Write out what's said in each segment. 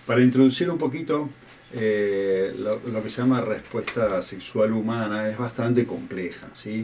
Para introducir un poquito lo que se llama respuesta sexual humana, es bastante compleja, ¿sí?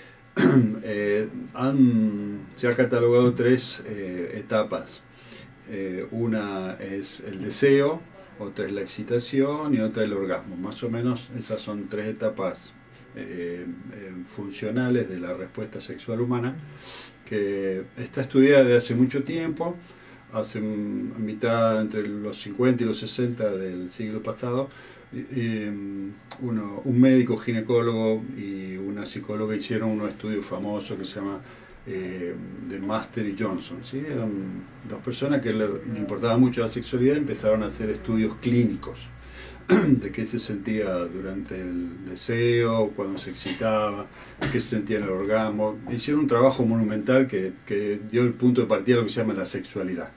Se ha catalogado tres etapas. Una es el deseo, otra es la excitación y otra el orgasmo. Más o menos esas son tres etapas funcionales de la respuesta sexual humana, que está estudiada desde hace mucho tiempo, hace mitad entre los 50 y los 60 del siglo pasado. Un médico ginecólogo y una psicóloga hicieron unos estudios famosos que se llama de Master y Johnson, ¿sí? Eran dos personas que le importaba mucho la sexualidad, empezaron a hacer estudios clínicos de qué se sentía durante el deseo, cuando se excitaba, qué se sentía en el orgasmo. Hicieron un trabajo monumental que dio el punto de partida a lo que se llama la sexualidad.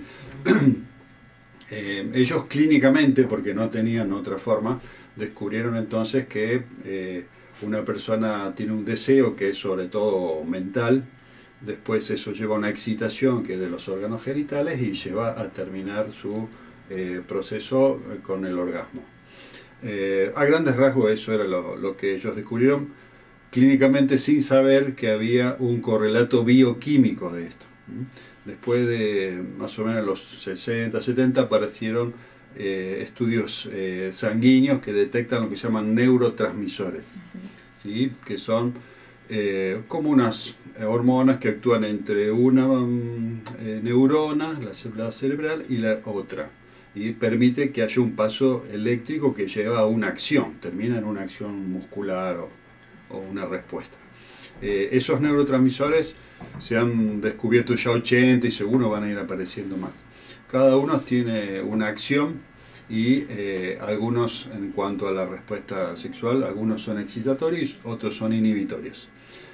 Ellos clínicamente, porque no tenían otra forma, descubrieron entonces que una persona tiene un deseo que es sobre todo mental, después eso lleva a una excitación que es de los órganos genitales y lleva a terminar su proceso con el orgasmo. A grandes rasgos eso era lo que ellos descubrieron clínicamente, sin saber que había un correlato bioquímico de esto. Después de más o menos los 60, 70 aparecieron estudios sanguíneos que detectan lo que se llaman neurotransmisores, ¿sí? Que son como unas hormonas que actúan entre una neurona, la célula cerebral, y la otra, y permite que haya un paso eléctrico que lleva a una acción, termina en una acción muscular o una respuesta. Esos neurotransmisores se han descubierto ya 80 y seguro van a ir apareciendo más. Cada uno tiene una acción y algunos, en cuanto a la respuesta sexual, algunos son excitatorios, otros son inhibitorios.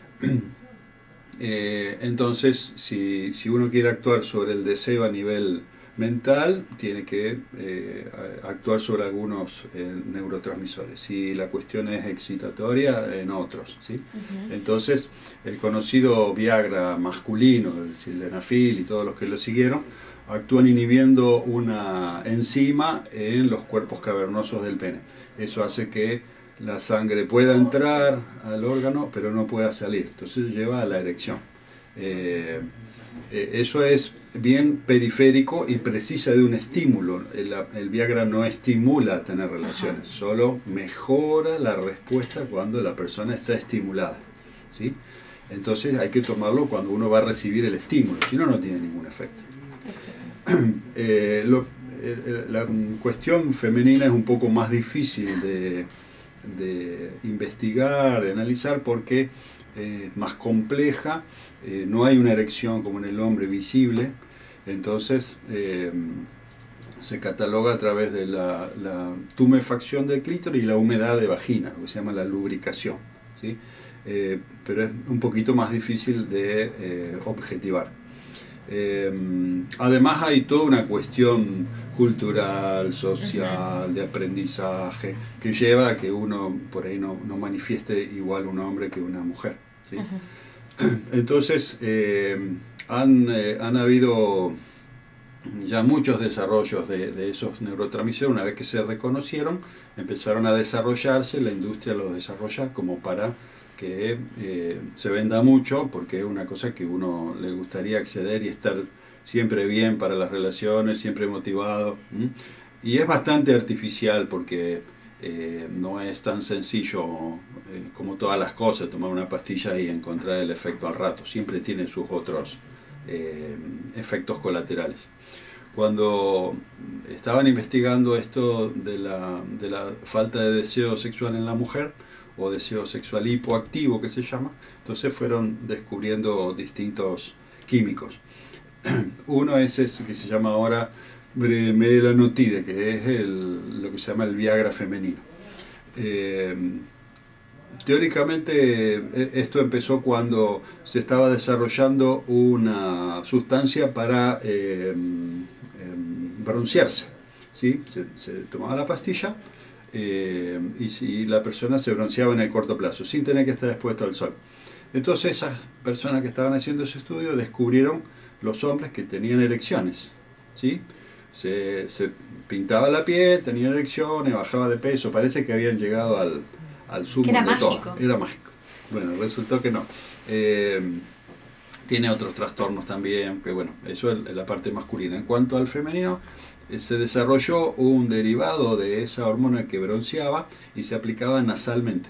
Entonces, si uno quiere actuar sobre el deseo a nivel mental, tiene que actuar sobre algunos neurotransmisores. Si la cuestión es excitatoria, en otros, ¿sí? Entonces, el conocido Viagra masculino, el sildenafil y todos los que lo siguieron, actúan inhibiendo una enzima en los cuerpos cavernosos del pene. Eso hace que la sangre pueda entrar al órgano, pero no pueda salir. Entonces lleva a la erección. Eso es bien periférico y precisa de un estímulo. El Viagra no estimula a tener relaciones, solo mejora la respuesta cuando la persona está estimulada, ¿sí? Entonces hay que tomarlo cuando uno va a recibir el estímulo, si no, no tiene ningún efecto. La cuestión femenina es un poco más difícil de investigar, de analizar, porque es más compleja, no hay una erección como en el hombre visible, entonces se cataloga a través de la tumefacción del clítoris y la humedad de vagina, lo que se llama la lubricación, ¿sí? Pero es un poquito más difícil de objetivar. Además hay toda una cuestión cultural, social, de aprendizaje, que lleva a que uno por ahí no manifieste igual un hombre que una mujer, ¿sí? Entonces han habido ya muchos desarrollos de esos neurotransmisores. Una vez que se reconocieron, empezaron a desarrollarse, la industria los desarrolla como para que se venda mucho, porque es una cosa que uno le gustaría acceder y estar siempre bien para las relaciones, siempre motivado. Y es bastante artificial porque no es tan sencillo como todas las cosas, tomar una pastilla y encontrar el efecto al rato. Siempre tiene sus otros efectos colaterales. Cuando estaban investigando esto de la falta de deseo sexual en la mujer, o deseo sexual hipoactivo que se llama, entonces fueron descubriendo distintos químicos. Uno es ese que se llama ahora bremelanotide, que es lo que se llama el Viagra femenino. Teóricamente esto empezó cuando se estaba desarrollando una sustancia para broncearse, ¿sí? Se tomaba la pastilla y si la persona se bronceaba en el corto plazo, sin tener que estar expuesto al sol. Entonces esas personas que estaban haciendo ese estudio descubrieron los hombres que tenían erecciones, ¿sí? se pintaba la piel, tenía erecciones, bajaba de peso, parece que habían llegado al Que sumo era de mágico. todo, era mágico. Bueno, resultó que no. Tiene otros trastornos también, que bueno, eso es la parte masculina. En cuanto al femenino, se desarrolló un derivado de esa hormona que bronceaba y se aplicaba nasalmente.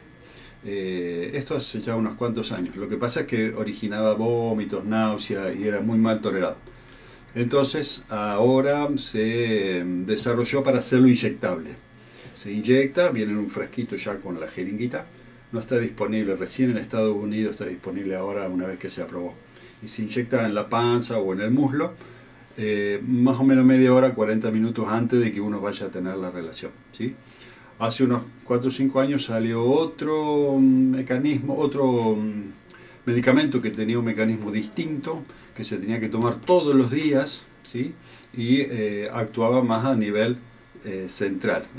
Esto hace ya unos cuantos años. Lo que pasa es que originaba vómitos, náuseas y era muy mal tolerado. Entonces, ahora se desarrolló para hacerlo inyectable. Se inyecta, viene en un frasquito ya con la jeringuita. No está disponible, recién en Estados Unidos está disponible ahora una vez que se aprobó. Y se inyecta en la panza o en el muslo, más o menos media hora, 40 minutos antes de que uno vaya a tener la relación. ¿Sí? Hace unos 4 o 5 años salió otro mecanismo, otro medicamento que tenía un mecanismo distinto, que se tenía que tomar todos los días, ¿sí? Y actuaba más a nivel central.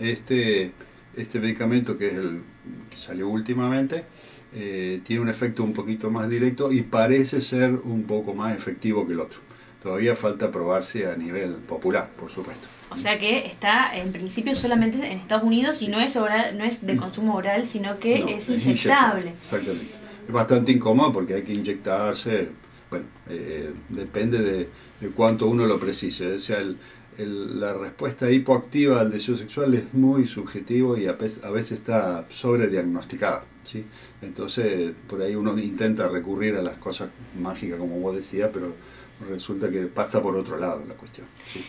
Este medicamento, que es el que salió últimamente, tiene un efecto un poquito más directo y parece ser un poco más efectivo que el otro. Todavía falta probarse a nivel popular, por supuesto. O sea que está en principio solamente en Estados Unidos y no es oral, no es de consumo oral, sino que No, es es inyectable. exactamente. Es bastante incómodo porque hay que inyectarse, bueno, depende de cuánto uno lo precise. O sea, la respuesta hipoactiva al deseo sexual es muy subjetivo y a veces está sobrediagnosticada, ¿sí? Entonces, por ahí uno intenta recurrir a las cosas mágicas, como vos decías, pero resulta que pasa por otro lado la cuestión, ¿sí?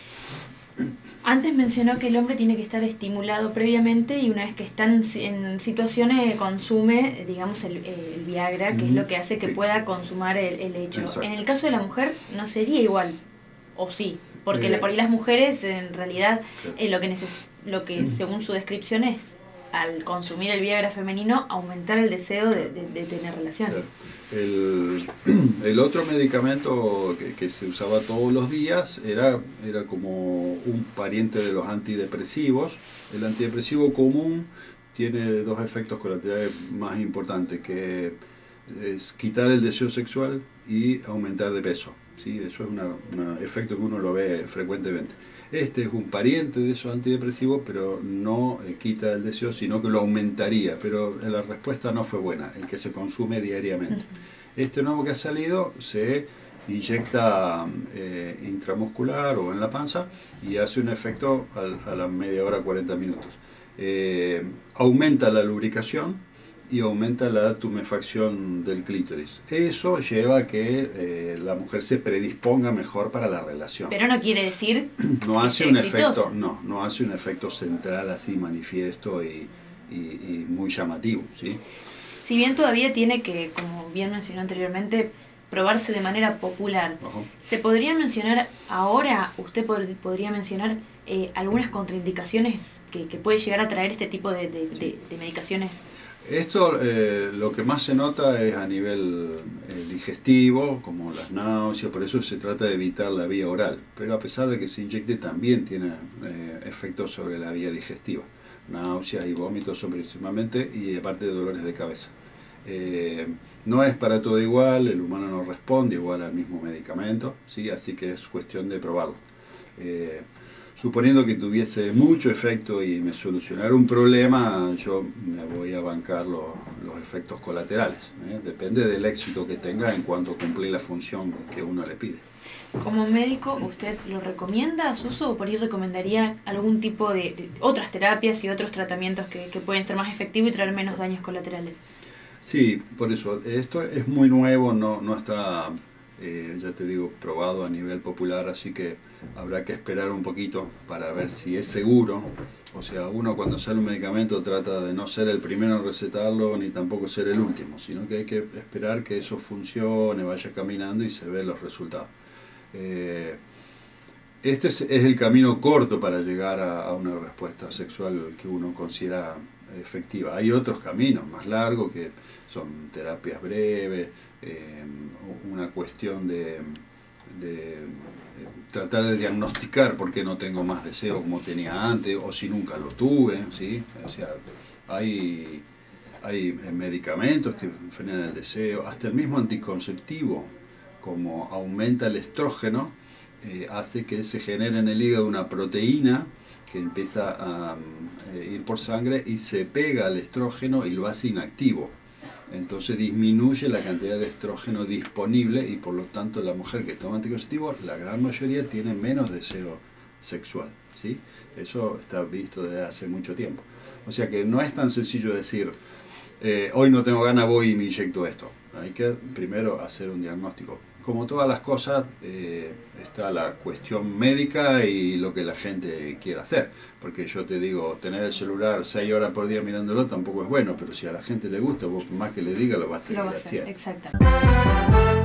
Antes mencionó que el hombre tiene que estar estimulado previamente y una vez que está en situaciones consume, digamos, el Viagra, que es lo que hace que Sí, pueda consumar el hecho. exacto. En el caso de la mujer no sería igual, o sí, porque Eh, por ahí las mujeres en realidad claro. lo que según su descripción es al consumir el Viagra femenino aumentar el deseo de tener relaciones. Claro. El, el otro medicamento que se usaba todos los días era como un pariente de los antidepresivos. El antidepresivo común tiene dos efectos colaterales más importantes, que es quitar el deseo sexual y aumentar de peso. ¿Sí? Eso es un efecto que uno lo ve frecuentemente. Este es un pariente de esos antidepresivos, pero no quita el deseo, sino que lo aumentaría. Pero la respuesta no fue buena, el que se consume diariamente. Este nuevo que ha salido se inyecta intramuscular o en la panza y hace un efecto a la media hora, 40 minutos. Aumenta la lubricación y aumenta la tumefacción del clítoris. Eso lleva a que la mujer se predisponga mejor para la relación. Pero no quiere decir No que hace sea un exitoso. efecto, no hace un efecto central así manifiesto y muy llamativo, ¿sí? Si bien todavía tiene que, como bien mencionó anteriormente, probarse de manera popular, Ojo. ¿se podrían mencionar ahora, usted podría mencionar algunas contraindicaciones que puede llegar a traer este tipo de medicaciones? Esto lo que más se nota es a nivel digestivo, como las náuseas, por eso se trata de evitar la vía oral, pero a pesar de que se inyecte también tiene efectos sobre la vía digestiva, náuseas y vómitos son principalmente y aparte de dolores de cabeza. No es para todo igual, el humano no responde igual al mismo medicamento, ¿sí? Así que es cuestión de probarlo. Eh, Suponiendo que tuviese mucho efecto y me solucionara un problema, yo me voy a bancar los efectos colaterales. Depende del éxito que tenga en cuanto a cumplir la función que uno le pide. Como médico, ¿usted lo recomienda a su uso o por ahí recomendaría algún tipo de otras terapias y otros tratamientos que pueden ser más efectivos y traer menos daños colaterales? Sí, por eso, esto es muy nuevo, no está, ya te digo, probado a nivel popular, así que habrá que esperar un poquito para ver si es seguro. O sea, uno cuando sale un medicamento trata de no ser el primero en recetarlo ni tampoco ser el último, sino que hay que esperar que eso funcione, vaya caminando y se ve los resultados. Eh, este es el camino corto para llegar a una respuesta sexual que uno considera efectiva. Hay otros caminos más largos que son terapias breves, una cuestión de tratar de diagnosticar por qué no tengo más deseo como tenía antes o si nunca lo tuve, ¿sí? O sea, hay medicamentos que frenan el deseo, hasta el mismo anticonceptivo, como aumenta el estrógeno, hace que se genere en el hígado una proteína que empieza a ir por sangre y se pega al estrógeno y lo hace inactivo. Entonces disminuye la cantidad de estrógeno disponible y por lo tanto la mujer que toma anticonceptivos, la gran mayoría tiene menos deseo sexual, ¿sí? Eso está visto desde hace mucho tiempo. O sea que no es tan sencillo decir, hoy no tengo ganas, voy y me inyecto esto. Hay que primero hacer un diagnóstico. Como todas las cosas, está la cuestión médica y lo que la gente quiera hacer. Porque yo te digo, tener el celular 6 horas por día mirándolo tampoco es bueno, pero si a la gente le gusta, vos más que le diga lo va a seguir haciendo. Exactamente.